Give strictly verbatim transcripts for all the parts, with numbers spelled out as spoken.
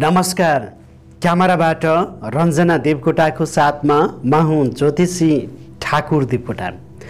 नमस्कार। क्यामेराबाट रञ्जना देवकोटाको साथमा म हुँ ज्योतिषी ठाकुर देवकोटा।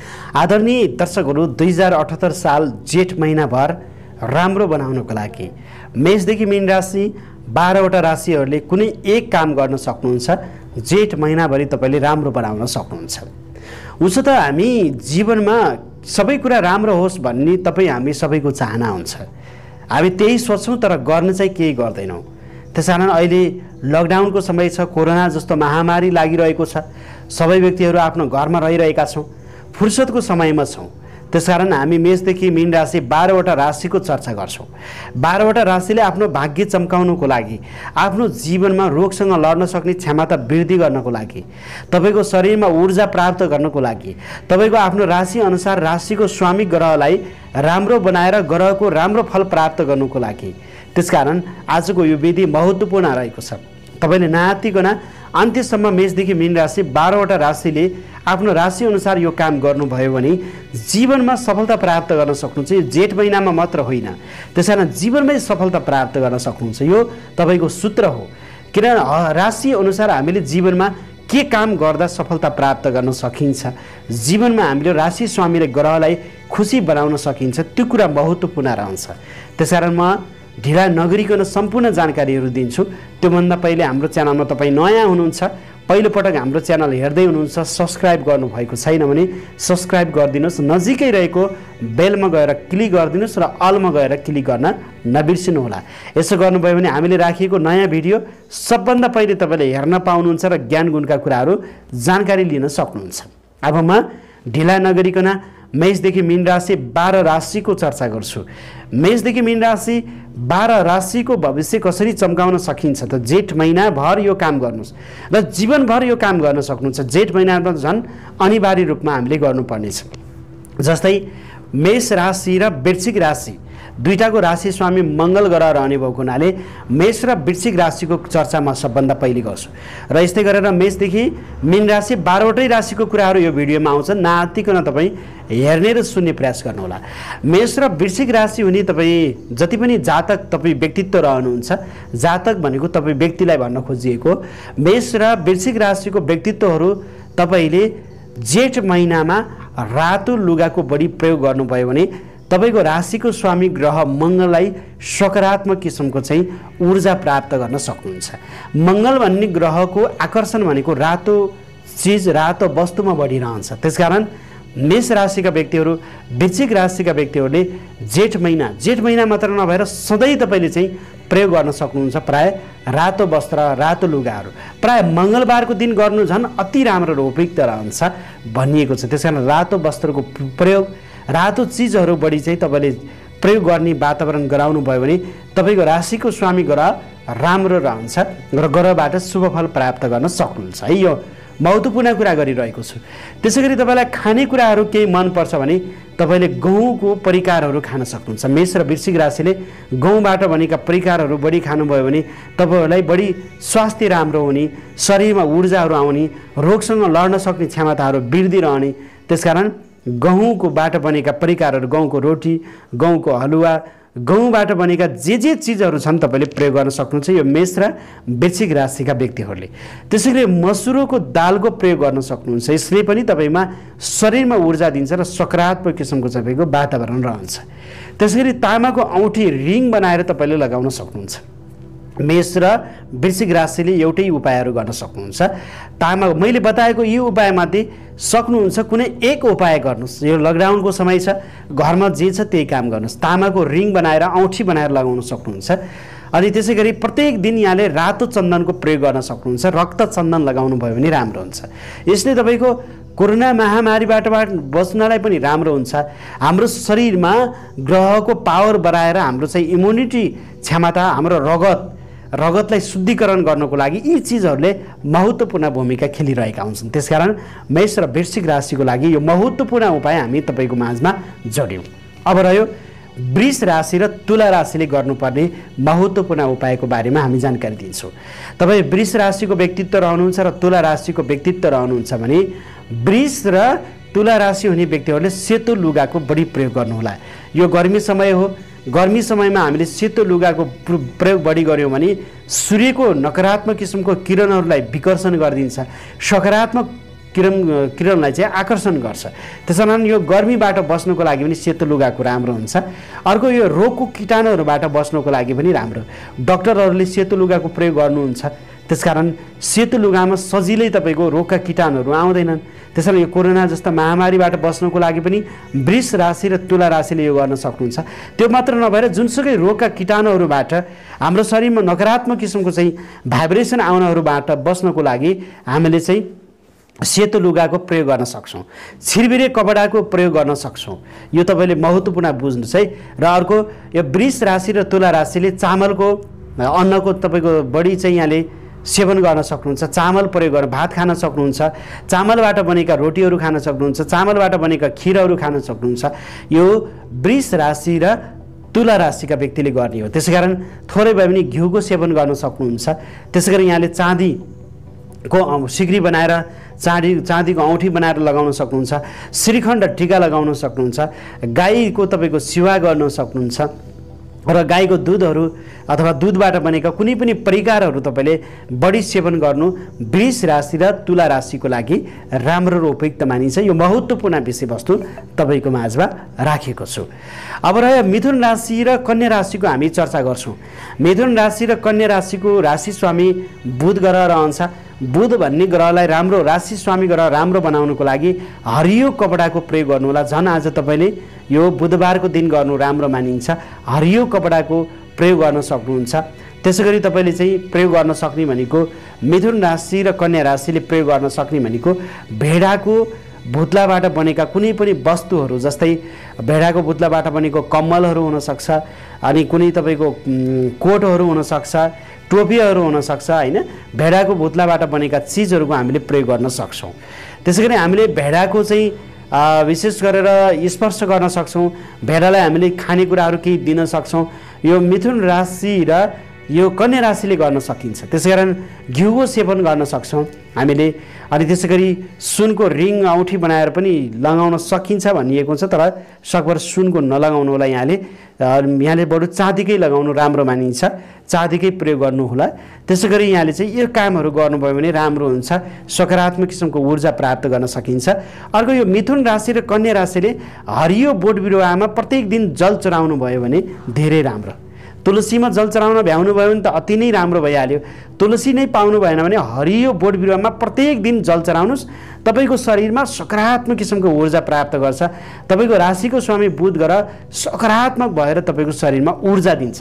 आदरणीय दर्शकहरू, दुई हजार अठहत्तर साल जेठ महिनाभर राम्रो बनाउनको लागि मेषदेखि मीन राशि बाह्रवटा राशिहरूले कुनै एक काम गर्न सक्नुहुन्छ। जेठ महिनाभरि तपाईँले राम्रो बनाउन सक्नुहुन्छ। उसो त हामी जीवनमा सबै कुरा राम्रो होस् भन्ने तपाईँ हामी सबैको चाहना हुन्छ। हामी त्यही सोच्छौँ, तर गर्न चाहिँ केही गर्दैनौँ। त्यसकारण अहिले लकडाउनको समय छ, कोरोना जस्तो महामारी लागिरहेको छ। सबै व्यक्तिहरू आफ्नो घरमा रहिरहेका छौँ, फुर्सदको समयमा छौँ। त्यसकारण हामी मेषदेखि मीन राशि बाह्रवटा राशिको चर्चा गर्छौँ। बाह्रवटा राशिले आफ्नो भाग्य चम्काउनुको लागि, आफ्नो जीवनमा रोगसँग लड्न सक्ने क्षमता वृद्धि गर्नको लागि, तपाईँको शरीरमा ऊर्जा प्राप्त गर्नको लागि, तपाईँको आफ्नो राशि अनुसार राशिको स्वामी ग्रहलाई राम्रो बनाएर ग्रहको राम्रो फल प्राप्त गर्नुको लागि। त्यसकारण आजको यो विधि महत्त्वपूर्ण रहेको छ। तपाईँले नआत्तिकन अन्त्यसम्म मेषदेखि मीन राशि बाह्रवटा राशिले आफ्नो राशि अनुसार यो काम गर्नुभयो भने जीवनमा सफलता प्राप्त गर्न सक्नुहुन्छ। यो जेठ महिनामा मात्र होइन, त्यसकारण जीवनमै सफलता प्राप्त गर्न सक्नुहुन्छ। यो तपाईँको सूत्र हो। किनभने राशि अनुसार हामीले जीवनमा के काम गर्दा सफलता प्राप्त गर्न सकिन्छ, जीवनमा हामीले राशि स्वामीले ग्रहलाई खुसी बनाउन सकिन्छ, त्यो कुरा महत्त्वपूर्ण रहन्छ। त्यसकारण म ढिला नगरिकन सम्पूर्ण जानकारीहरू दिन्छु। त्योभन्दा पहिले हाम्रो च्यानलमा तपाईँ नयाँ हुनुहुन्छ, पहिलोपटक हाम्रो च्यानल हेर्दै हुनुहुन्छ, सब्सक्राइब गर्नुभएको छैन भने सब्सक्राइब गरिदिनुहोस्। नजिकै रहेको बेलमा गएर क्लिक गरिदिनुहोस् र अलमा गएर क्लिक गर्न नबिर्सिनुहोला। यसो गर्नुभयो भने हामीले राखिएको नयाँ भिडियो सबभन्दा पहिले तपाईँले हेर्न पाउनुहुन्छ र ज्ञान गुणका कुराहरू जानकारी लिन सक्नुहुन्छ। अब म ढिला नगरिकन मेषदेखि मीन राशि बाह्र राशिको चर्चा गर्छु। मेषदेखि मीन राशि बाह्र राशिको भविष्य कसरी चम्काउन सकिन्छ त जेठ महिनाभर यो काम गर्नुहोस् र जीवनभर यो काम गर्न सक्नुहुन्छ। जेठ महिनामा झन् अनिवार्य रूपमा हामीले गर्नुपर्नेछ। जस्तै मेष राशि र वृश्चिक राशि दुईटाको राशि स्वामी मङ्गल ग्रह रहने भएको हुनाले मेष र वृश्चिक राशिको चर्चा म सबभन्दा पहिले गर्छु। र यस्तै गरेर मेषदेखि मीन राशि बाह्रवटै राशिको कुराहरू यो भिडियोमा आउँछ। नआत्तिकन तपाईँ हेर्ने र सुन्ने प्रयास गर्नुहोला। मेष र वृश्चिक राशि हुने तपाईँ जति पनि जातक तपाईँ व्यक्तित्व रहनुहुन्छ, जातक भनेको तपाईँ व्यक्तिलाई भन्न खोजिएको। मेष र वृश्चिक राशिको व्यक्तित्वहरू तपाईँले जेठ महिनामा रातो लुगाको बढी प्रयोग गर्नुभयो भने तपाईँको राशिको स्वामी ग्रह मङ्गललाई सकारात्मक किसिमको चाहिँ ऊर्जा प्राप्त गर्न सक्नुहुन्छ। मङ्गल भन्ने ग्रहको आकर्षण भनेको रातो चिज, रातो वस्तुमा बढिरहन्छ। त्यसकारण मेष राशिका व्यक्तिहरू, वृश्चिक राशिका व्यक्तिहरूले जेठ महिना जेठ महिना मात्र नभएर सधैँ तपाईँले चाहिँ प्रयोग गर्न सक्नुहुन्छ। प्राय रातो वस्त्र, रातो लुगाहरू प्राय मङ्गलबारको दिन गर्नु झन् अति राम्रो र उपयुक्त रहन्छ भनिएको छ। त्यस कारण रातो वस्त्रको प्रयोग, रातो चिजहरू बढी चाहिँ तपाईँले प्रयोग गर्ने वातावरण गराउनु भयो भने तपाईँको राशिको स्वामी ग्रह राम्रो रहन्छ र ग्रहबाट शुभफल प्राप्त गर्न सक्नुहुन्छ। है, यो महत्त्वपूर्ण कुरा गरिरहेको छु। त्यसै गरी तपाईँलाई खानेकुराहरू केही मनपर्छ भने तपाईँले गहुँको परिकारहरू खान सक्नुहुन्छ। मेष र वृश्चिक राशिले गहुँबाट बनेका परिकारहरू बढी खानुभयो भने तपाईँहरूलाई बढी स्वास्थ्य राम्रो हुने, शरीरमा ऊर्जाहरू आउने, रोगसँग लड्न सक्ने क्षमताहरू वृद्धि रहने। त्यसकारण गहुँको बाट बनेका परिकारहरू, गहुँको रोटी, गहुँको हलुवा, गहुँबाट बनेका जे जे चिजहरू छन् तपाईँले प्रयोग गर्न सक्नुहुन्छ यो मेष र वृश्चिक राशिका व्यक्तिहरूले। त्यसै गरी मसुरोको दालको प्रयोग गर्न सक्नुहुन्छ। यसले पनि तपाईँमा शरीरमा ऊर्जा दिन्छ र सकारात्मक किसिमको तपाईँको वातावरण रहन्छ। त्यसै गरी तामाको औँठी रिङ बनाएर तपाईँले लगाउन सक्नुहुन्छ। मेष र वृश्चिक राशिले एउटै उपायहरू गर्न सक्नुहुन्छ। तामा मैले बताएको यो उपायमाथि सक्नुहुन्छ कुनै एक उपाय गर्नुहोस्। यो लकडाउनको समय छ, घरमा जे छ त्यही काम गर्नुहोस्। तामाको रिङ बनाएर औँठी बनाएर लगाउन सक्नुहुन्छ। अनि त्यसै गरी प्रत्येक दिन यहाँले रातो चन्दनको प्रयोग गर्न सक्नुहुन्छ। रक्त चन्दन लगाउनु भयो भने राम्रो हुन्छ। यसले तपाईँको कोरोना महामारीबाट बच्नलाई पनि राम्रो हुन्छ। हाम्रो शरीरमा ग्रहको पावर बढाएर हाम्रो चाहिँ इम्युनिटी क्षमता, हाम्रो रगत रगतलाई शुद्धिकरण गर्नको लागि यी चिजहरूले महत्त्वपूर्ण भूमिका खेलिरहेका हुन्छन्। त्यसकारण मेष र वृश्चिक राशिको लागि यो महत्त्वपूर्ण उपाय हामी तपाईँको माझमा जोड्यौँ। अब रह्यो वृष राशि र तुला राशिले गर्नुपर्ने महत्त्वपूर्ण उपायको बारेमा हामी जानकारी दिन्छौँ। तपाईँ वृष राशिको व्यक्तित्व रहनुहुन्छ र तुला राशिको व्यक्तित्व रहनुहुन्छ भने वृष र तुला राशि हुने व्यक्तिहरूले सेतो लुगाको बढी प्रयोग गर्नुहोला। यो गर्मी समय हो, गर्मी समयमा हामीले सेतो लुगाको प्रयोग बढी गऱ्यौँ भने सूर्यको नकारात्मक किसिमको किरणहरूलाई विकर्षण गरिदिन्छ, सकारात्मक किरण किरणलाई चाहिँ आकर्षण गर्छ। त्यसैकारण यो गर्मीबाट बस्नुको लागि पनि सेतो लुगाको राम्रो हुन्छ। अर्को यो रोगको कीटाणुहरूबाट बस्नुको लागि पनि राम्रो, डाक्टरहरूले सेतो लुगाको प्रयोग गर्नुहुन्छ। त्यसकारण सेतो लुगामा सजिलै तपाईँको रोगका कीटाणुहरू आउँदैनन्। त्यसैले यो कोरोना जस्ता महामारीबाट बस्नुको लागि पनि वृष राशि र तुला राशिले यो गर्न सक्नुहुन्छ। त्यो मात्र नभएर जुनसुकै रोगका कीटाणुहरूबाट हाम्रो शरीरमा नकारात्मक किसिमको चाहिँ भाइब्रेसन आउनहरूबाट बस्नको लागि हामीले चाहिँ सेतो लुगाको प्रयोग गर्न सक्छौँ, छिरबिरे कपडाको प्रयोग गर्न सक्छौँ। यो तपाईँले महत्त्वपूर्ण बुझ्नुहोस् है। र अर्को यो वृष राशि र तुला राशिले चामलको अन्नको तपाईँको बढी चाहिँ यहाँले सेवन गर्न सक्नुहुन्छ। चामल प्रयोग गरेर भात खान सक्नुहुन्छ, चामलबाट बनेका रोटीहरू खान सक्नुहुन्छ, चामलबाट बनेका खिरहरू खान सक्नुहुन्छ। यो वृष राशि र तुला राशिका व्यक्तिले गर्ने हो। त्यसैकारण थोरै भए पनि घिउको सेवन गर्न सक्नुहुन्छ। त्यसै गरी यहाँले चाँदीको सिक्री बनाएर चाँदी चाँदीको औँठी बनाएर लगाउन सक्नुहुन्छ, श्रीखण्ड टीका लगाउन सक्नुहुन्छ, गाईको तपाईँको सेवा गर्न सक्नुहुन्छ र गाईको दुधहरू अथवा दुधबाट बनेका कुनै पनि परिकारहरू तपाईँले बढी सेवन गर्नु वृष राशि र तुला राशिको लागि राम्रो र उपयुक्त मानिन्छ। यो महत्त्वपूर्ण विषयवस्तु तपाईँको माझमा राखेको छु। अब रह्यो मिथुन राशि र कन्या राशिको हामी चर्चा गर्छौँ। मिथुन राशि र कन्या राशिको राशि स्वामी बुध ग्रह रहन्छ। बुध भन्ने ग्रहलाई राम्रो राशि स्वामी ग्रह राम्रो बनाउनुको लागि हरियो कपडाको प्रयोग गर्नु होला। झन् आज तपाईँले यो बुधबारको दिन गर्नु राम्रो मानिन्छ। हरियो कपडाको प्रयोग गर्न सक्नुहुन्छ। त्यसै गरी तपाईँले चाहिँ प्रयोग गर्न सक्ने भनेको मिथुन राशि र कन्या राशिले प्रयोग गर्न सक्ने भनेको भेडाको भुत्लाबाट बनेका कुनै पनि वस्तुहरू, जस्तै भेडाको भुत्लाबाट बनेको कम्मलहरू हुनसक्छ, अनि कुनै तपाईँको कोटहरू हुनसक्छ, टोपीहरू हुनसक्छ होइन। भेडाको भुत्लाबाट बनेका चिजहरूको हामीले प्रयोग गर्न सक्छौँ। त्यसै गरी हामीले भेडाको चाहिँ विशेष गरेर स्पर्श गर्न सक्छौँ, भेडालाई हामीले खानेकुराहरू केही दिन सक्छौँ। यो मिथुन राशि र यो कन्या राशिले गर्न सकिन्छ। त्यसै कारण घिउको सेवन गर्न सक्छौँ हामीले। अनि त्यसै गरी सुनको रिङ औँठी बनाएर पनि लगाउन सकिन्छ भनिएको छ, तर सकभर सुनको नलगाउनुलाई यहाँले यहाँले बरु चाँदीकै लगाउनु राम्रो मानिन्छ, चाँदीकै प्रयोग गर्नुहोला। त्यसै गरी यहाँले चाहिँ यो कामहरू गर्नुभयो भने राम्रो हुन्छ, सकारात्मक किसिमको ऊर्जा प्राप्त गर्न सकिन्छ। अर्को यो मिथुन राशि र कन्या राशिले हरियो बोट बिरुवामा प्रत्येक दिन जल चढाउनु भयो भने धेरै राम्रो। तुलसीमा जल चढाउन भ्याउनु भयो भने त अति नै राम्रो भइहाल्यो। तुलसी नै पाउनु भएन भने हरियो बोट बिरुवामा प्रत्येक दिन जल चढाउनुहोस्। तपाईँको शरीरमा सकारात्मक किसिमको ऊर्जा प्राप्त गर्छ। तपाईँको राशिको स्वामी बुध ग्रह सकारात्मक भएर तपाईँको शरीरमा ऊर्जा दिन्छ।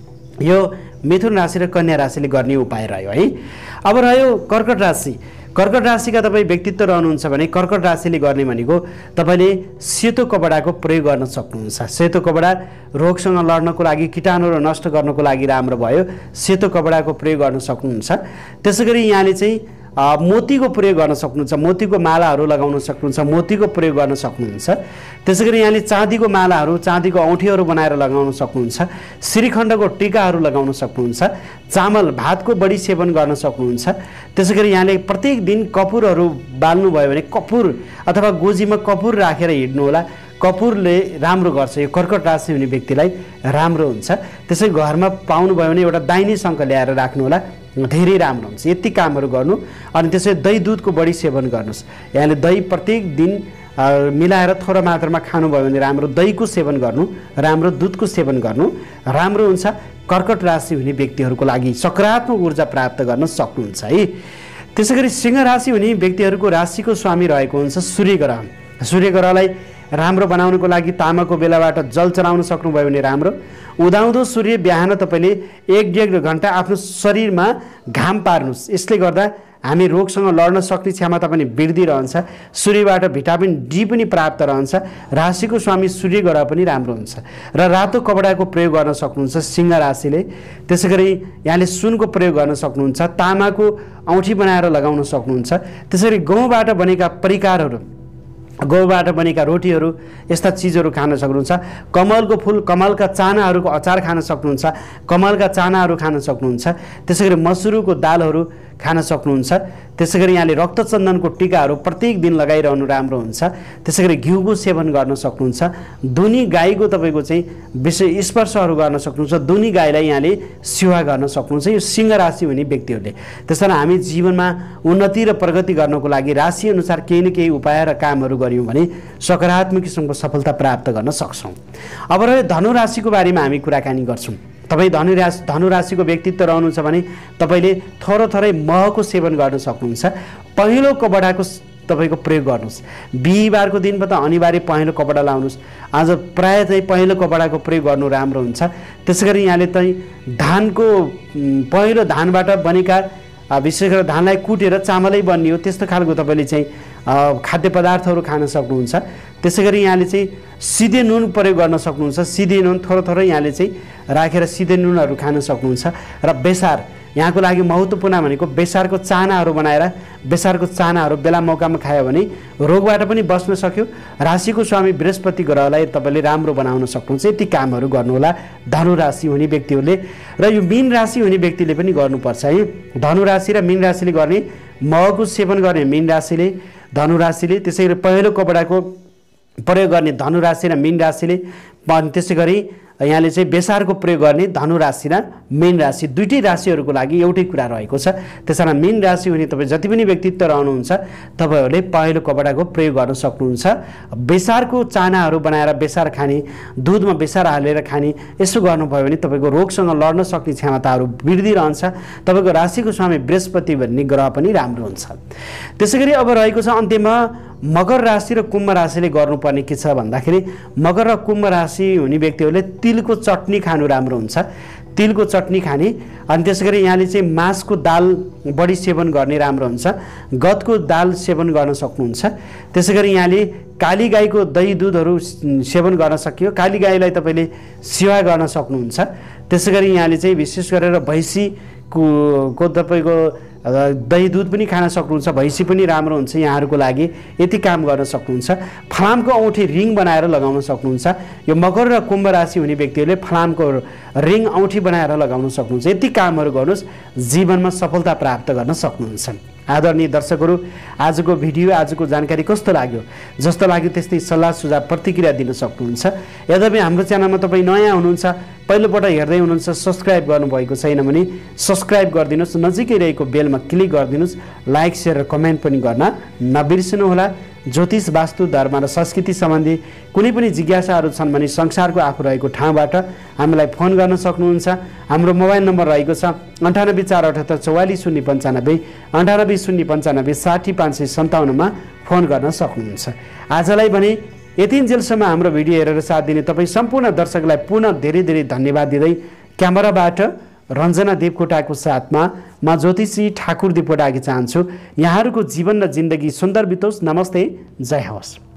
यो मिथुन राशि र कन्या राशिले गर्ने उपाय रह्यो है। अब रह्यो कर्कट राशि। कर्कट राशिका तपाईँ व्यक्तित्व रहनुहुन्छ भने कर्कट राशिले गर्ने भनेको तपाईँले सेतो कपडाको प्रयोग गर्न सक्नुहुन्छ। सेतो कपडा रोगसँग लड्नको लागि, कीटाणुहरू नष्ट गर्नको लागि राम्रो भयो। सेतो कपडाको प्रयोग गर्न सक्नुहुन्छ। त्यसै गरी यहाँले चाहिँ मोतीको प्रयोग गर्न सक्नुहुन्छ, मोतीको मालाहरू लगाउन सक्नुहुन्छ, मोतीको प्रयोग गर्न सक्नुहुन्छ। त्यसै गरी यहाँले चाँदीको मालाहरू, चाँदीको औँठीहरू बनाएर लगाउन सक्नुहुन्छ, श्रीखण्डको टीकाहरू लगाउन सक्नुहुन्छ, चामल भातको बढी सेवन गर्न सक्नुहुन्छ। त्यसै गरी यहाँले प्रत्येक दिन कपुरहरू बाल्नुभयो भने कपुर अथवा गोजीमा कपुर राखेर हिँड्नु होला। कपुरले राम्रो गर्छ, यो कर्कट राशि हुने व्यक्तिलाई राम्रो हुन्छ। त्यसै घरमा पाउनुभयो भने एउटा दाहिने शङ्ख ल्याएर राख्नु होला, धेरै राम्रो हुन्छ। यति कामहरू गर्नु। अनि त्यसै दही दुधको बढी सेवन गर्नुहोस्। यहाँले दही प्रत्येक दिन मिलाएर थोरै मात्रामा खानुभयो भने राम्रो। दहीको सेवन गर्नु राम्रो, दुधको सेवन गर्नु राम्रो हुन्छ। कर्कट राशि हुने व्यक्तिहरूको लागि सकारात्मक ऊर्जा प्राप्त गर्न सक्नुहुन्छ है। त्यसै गरी सिंह राशि हुने व्यक्तिहरूको राशिको स्वामी रहेको हुन्छ सूर्य ग्रह। सूर्य ग्रहलाई राम्रो बनाउनको लागि तामाको बेलाबाट जल चढाउन सक्नुभयो भने राम्रो। उदाउँदो सूर्य बिहान तपाईँले एक डेढ घन्टा आफ्नो शरीरमा घाम पार्नुहोस्। यसले गर्दा हामी रोगसँग लड्न सक्ने क्षमता पनि वृद्धि रहन्छ। सूर्यबाट भिटामिन डी पनि प्राप्त रहन्छ। राशिको स्वामी सूर्य ग्रह पनि राम्रो हुन्छ। र रातो कपडाको प्रयोग गर्न सक्नुहुन्छ सिंह राशिले। त्यसै गरी यहाँले सुनको प्रयोग गर्न सक्नुहुन्छ, तामाको औँठी बनाएर लगाउन सक्नुहुन्छ। त्यसरी गहुँबाट बनेका परिकारहरू, गहुँबाट बनेका रोटीहरू, यस्ता चिजहरू खान सक्नुहुन्छ। कमलको फुल, कमलका चानाहरूको अचार खान सक्नुहुन्छ, कमलका चानाहरू खान सक्नुहुन्छ। त्यसै गरी मसुरको दालहरू खान सक्नुहुन्छ। त्यसै गरी यहाँले रक्तचन्दनको टीकाहरू प्रत्येक दिन लगाइरहनु राम्रो हुन्छ। त्यसै गरी घिउको सेवन गर्न सक्नुहुन्छ। दुनी गाईको तपाईँको चाहिँ विशेष स्पर्शहरू गर्न सक्नुहुन्छ। दुनी गाईलाई यहाँले सेवा गर्न सक्नुहुन्छ यो सिंह राशि हुने व्यक्तिहरूले। त्यसैले हामी जीवनमा उन्नति र प्रगति गर्नको लागि राशिअनुसार केही न केही उपाय र कामहरू गऱ्यौँ भने सकारात्मक किसिमको सफलता प्राप्त गर्न सक्छौँ। अब रह्यो धनु राशिको बारेमा हामी कुराकानी गर्छौँ। तपाईँ धनु राशि धनु राशिको व्यक्तित्व रहनुहुन्छ भने तपाईँले थोरै थोरै महको सेवन गर्न सक्नुहुन्छ। पहेँलो कपडाको तपाईँको प्रयोग गर्नुहोस्। बिहिबारको दिनमा त अनिवार्य पहेँलो कपडा लाउनुहोस्। आज प्रायः चाहिँ पहेँलो कपडाको प्रयोग गर्नु राम्रो हुन्छ। त्यसै गरी यहाँले चाहिँ धानको पहेँलो धानबाट बनेका विशेष गरेर धानलाई कुटेर चामलै बनियो त्यस्तो खालको तपाईँले चाहिँ खाद्य पदार्थहरू खान सक्नुहुन्छ। त्यसै गरी यहाँले चाहिँ सिधे नुन प्रयोग गर्न सक्नुहुन्छ। सिधे नुन थोरै थोरै यहाँले चाहिँ राखेर सिधे नुनहरू खान सक्नुहुन्छ। र बेसार यहाँको लागि महत्त्वपूर्ण भनेको बेसारको चानाहरू बनाएर बेसारको चानाहरू बेला मौकामा खायो भने रोगबाट पनि बस्न सक्यो। राशिको स्वामी बृहस्पति ग्रहलाई तपाईँले राम्रो बनाउन सक्नुहुन्छ। यति कामहरू गर्नुहोला धनु राशि हुने व्यक्तिहरूले। र यो मीन राशि हुने व्यक्तिले पनि गर्नुपर्छ है। धनु राशि र मीन राशिले गर्ने महको सेवन गर्ने मीन राशिले धनु राशिले, त्यसै गरी पहेँलो कपडाको प्रयोग गर्ने धनु राशि र मीन राशिले, त्यसै गरी यहाँले चाहिँ बेसारको प्रयोग गर्ने धनु राशि र मीन राशि दुईटै राशिहरूको लागि एउटै कुरा रहेको छ। त्यसैले मीन राशि हुने तपाईँ जति पनि व्यक्तित्व रहनुहुन्छ तपाईँहरूले पहेँलो कपडाको प्रयोग गर्न सक्नुहुन्छ। बेसारको चानाहरू बनाएर बेसार खाने, दुधमा बेसार हालेर खाने, यसो गर्नुभयो भने तपाईँको रोगसँग लड्न सक्ने क्षमताहरू वृद्धि रहन्छ। तपाईँको राशिको स्वामी बृहस्पति भन्ने ग्रह पनि राम्रो हुन्छ। त्यसै गरी अब रहेको छ अन्त्यमा मकर राशि र कुम्भ राशिले गर्नुपर्ने के छ भन्दाखेरि मकर र कुम्भ राशि हुने व्यक्तिहरूले तिलको चटनी खानु राम्रो हुन्छ। तिलको चटनी खाने, अनि त्यसै गरी यहाँले चाहिँ मासको दाल बढी सेवन गर्ने राम्रो हुन्छ। गदको दाल सेवन गर्न सक्नुहुन्छ। त्यसै गरी यहाँले काली गाईको दही दुधहरू सेवन गर्न सकियो। काली गाईलाई तपाईँले सेवा गर्न सक्नुहुन्छ। त्यसै गरी यहाँले चाहिँ विशेष गरेर भैँसीको को तपाईँको दही दुध पनि खान सक्नुहुन्छ। भैँसी पनि राम्रो हुन्छ यहाँहरूको लागि। यति काम गर्न सक्नुहुन्छ। फलामको औँठी रिङ बनाएर लगाउन सक्नुहुन्छ। यो मकर र कुम्भ राशि हुने व्यक्तिहरूले फलामको रिङ औँठी बनाएर लगाउन सक्नुहुन्छ। यति कामहरू गर्नुहोस्, जीवनमा सफलता प्राप्त गर्न सक्नुहुन्छ। आदरणीय दर्शकहरू, आजको भिडियो आजको जानकारी कस्तो लाग्यो? जस्तो लाग्यो त्यस्तै सल्लाह सुझाव प्रतिक्रिया दिन सक्नुहुन्छ। यद्यपि हाम्रो च्यानलमा तपाईँ नयाँ हुनुहुन्छ, पहिलोपल्ट हेर्दै हुनुहुन्छ, सब्सक्राइब गर्नुभएको छैन भने सब्सक्राइब गरिदिनुहोस्। नजिकै रहेको बेलमा क्लिक गरिदिनुहोस्। लाइक सेयर र कमेन्ट पनि गर्न नबिर्सनुहोला। ज्योतिष वास्तु धर्म र संस्कृति सम्बन्धी कुनै पनि जिज्ञासाहरू छन् भने संसारको आफू रहेको ठाउँबाट हामीलाई फोन गर्न सक्नुहुन्छ। हाम्रो मोबाइल नम्बर रहेको छ अन्ठानब्बे चार अठहत्तर चौवालिस शून्य पन्चानब्बे अन्ठानब्बे शून्य पन्चानब्बे साठी पाँच सय सन्ताउन्नमा फोन गर्न सक्नुहुन्छ। आजलाई भने यतिन्जेलसम्म हाम्रो भिडियो हेरेर साथ दिने तपाईँ सम्पूर्ण दर्शकलाई पुनः धेरै धेरै धन्यवाद दिँदै क्यामेराबाट रञ्जना देवकोटाको साथमा म ज्योतिषी ठाकुर देवकोटा आगे चाहन्छु। यहाँहरूको जीवन र जिन्दगी सुन्दर बितोस्। नमस्ते, जय होस्।